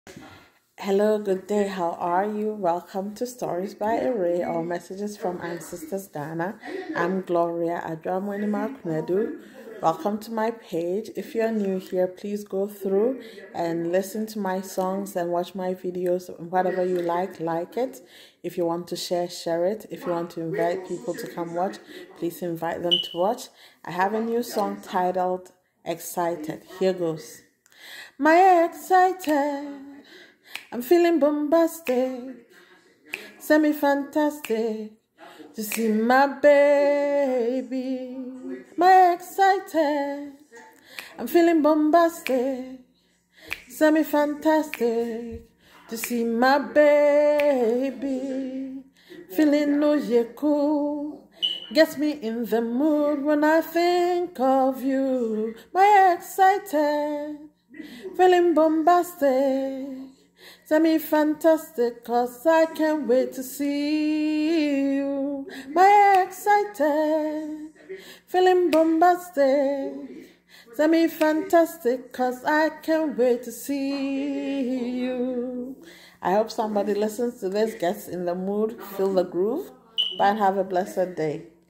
Hello, good day. How are you? Welcome to Stories by Array or Messages from Ancestors Ghana. I'm Gloria Adramwenimaknedu. Welcome to my page. If you're new here, please go through and listen to my songs and watch my videos. Whatever you like it. If you want to share it. If you want to invite people to come watch, please invite them to watch. I have a new song titled Excited. Here goes. My excited. I'm feeling bombastic, semi-fantastic to see my baby. My excited. I'm feeling bombastic, semi-fantastic to see my baby. Feeling no cool. Gets me in the mood when I think of you. My excited. Feeling bombastic, semi-fantastic, cause I can't wait to see you. My excited, feeling bombastic, semi-fantastic, cause I can't wait to see you. I hope somebody listens to this, gets in the mood, feel the groove. Bye and have a blessed day.